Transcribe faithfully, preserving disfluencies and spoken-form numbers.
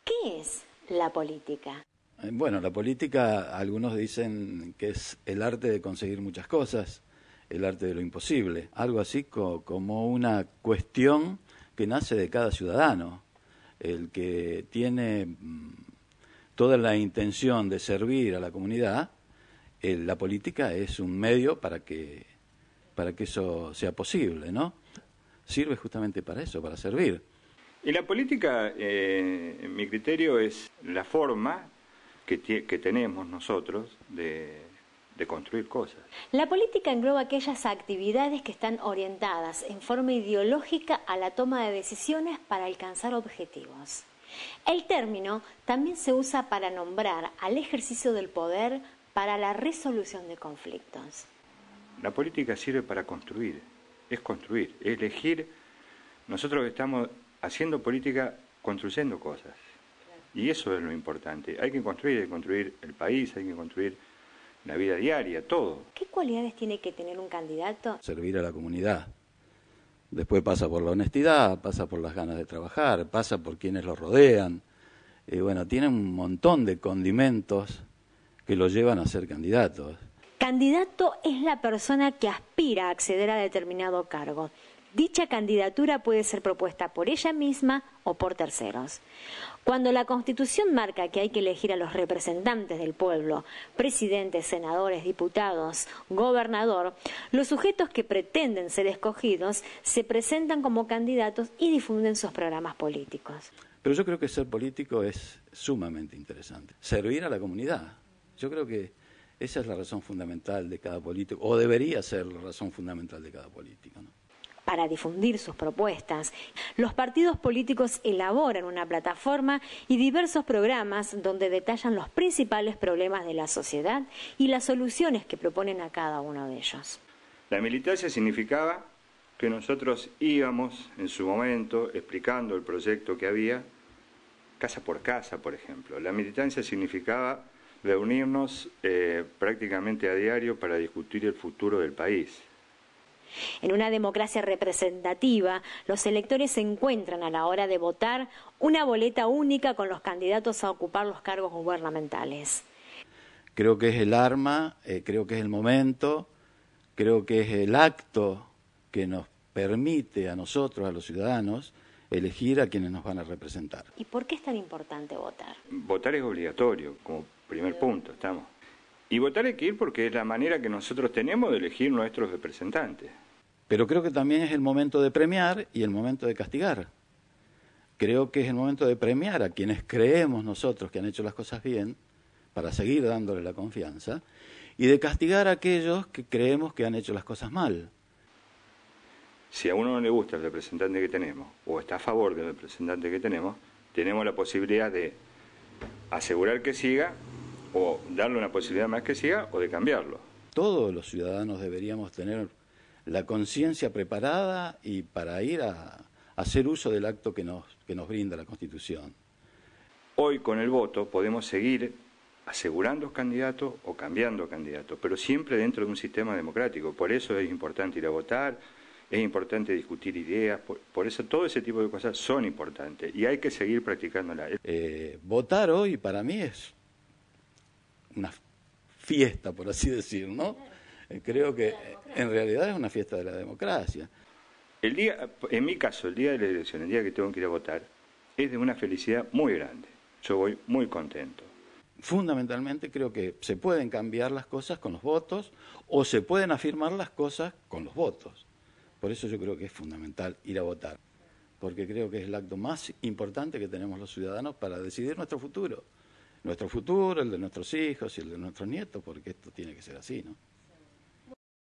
¿Qué es la política? Bueno, la política, algunos dicen que es el arte de conseguir muchas cosas, el arte de lo imposible, algo así co- como una cuestión que nace de cada ciudadano, el que tiene mm, toda la intención de servir a la comunidad. Eh, la política es un medio para que, para que eso sea posible, ¿no? Sirve justamente para eso, para servir. Y la política, eh, en mi criterio, es la forma que, que tenemos nosotros de, de construir cosas. La política engloba aquellas actividades que están orientadas en forma ideológica a la toma de decisiones para alcanzar objetivos. El término también se usa para nombrar al ejercicio del poder para la resolución de conflictos. La política sirve para construir, es construir, es elegir. Nosotros estamos haciendo política, construyendo cosas. Y eso es lo importante. Hay que construir, hay que construir el país, hay que construir la vida diaria, todo. ¿Qué cualidades tiene que tener un candidato? Servir a la comunidad. Después pasa por la honestidad, pasa por las ganas de trabajar, pasa por quienes lo rodean. Y bueno, tiene un montón de condimentos que lo llevan a ser candidatos. Candidato es la persona que aspira a acceder a determinado cargo. Dicha candidatura puede ser propuesta por ella misma o por terceros. Cuando la Constitución marca que hay que elegir a los representantes del pueblo, presidentes, senadores, diputados, gobernador, los sujetos que pretenden ser escogidos se presentan como candidatos y difunden sus programas políticos. Pero yo creo que ser político es sumamente interesante. Servir a la comunidad. Yo creo que esa es la razón fundamental de cada político, o debería ser la razón fundamental de cada político, ¿no? Para difundir sus propuestas, los partidos políticos elaboran una plataforma y diversos programas donde detallan los principales problemas de la sociedad y las soluciones que proponen a cada uno de ellos. La militancia significaba que nosotros íbamos en su momento explicando el proyecto que había, casa por casa, por ejemplo. La militancia significaba reunirnos eh, prácticamente a diario para discutir el futuro del país. En una democracia representativa, los electores se encuentran a la hora de votar una boleta única con los candidatos a ocupar los cargos gubernamentales. Creo que es el arma, eh, creo que es el momento, creo que es el acto que nos permite a nosotros, a los ciudadanos, elegir a quienes nos van a representar. ¿Y por qué es tan importante votar? Votar es obligatorio, como primer punto, estamos. Y votar hay que ir porque es la manera que nosotros tenemos de elegir nuestros representantes. Pero creo que también es el momento de premiar y el momento de castigar. Creo que es el momento de premiar a quienes creemos nosotros que han hecho las cosas bien, para seguir dándole la confianza, y de castigar a aquellos que creemos que han hecho las cosas mal. Si a uno no le gusta el representante que tenemos, o está a favor del representante que tenemos, tenemos la posibilidad de asegurar que siga, o darle una posibilidad más que siga, o de cambiarlo. Todos los ciudadanos deberíamos tener la conciencia preparada y para ir a, a hacer uso del acto que nos, que nos brinda la Constitución. Hoy con el voto podemos seguir asegurando candidatos o cambiando candidatos, pero siempre dentro de un sistema democrático. Por eso es importante ir a votar, es importante discutir ideas, por, por eso todo ese tipo de cosas son importantes y hay que seguir practicándolas. Eh, votar hoy para mí es una fiesta, por así decir, ¿no? Creo que en realidad es una fiesta de la democracia. El día, en mi caso, el día de la elección, el día que tengo que ir a votar, es de una felicidad muy grande. Yo voy muy contento. Fundamentalmente creo que se pueden cambiar las cosas con los votos o se pueden afirmar las cosas con los votos. Por eso yo creo que es fundamental ir a votar, porque creo que es el acto más importante que tenemos los ciudadanos para decidir nuestro futuro. Nuestro futuro, el de nuestros hijos y el de nuestros nietos, porque esto tiene que ser así, ¿no?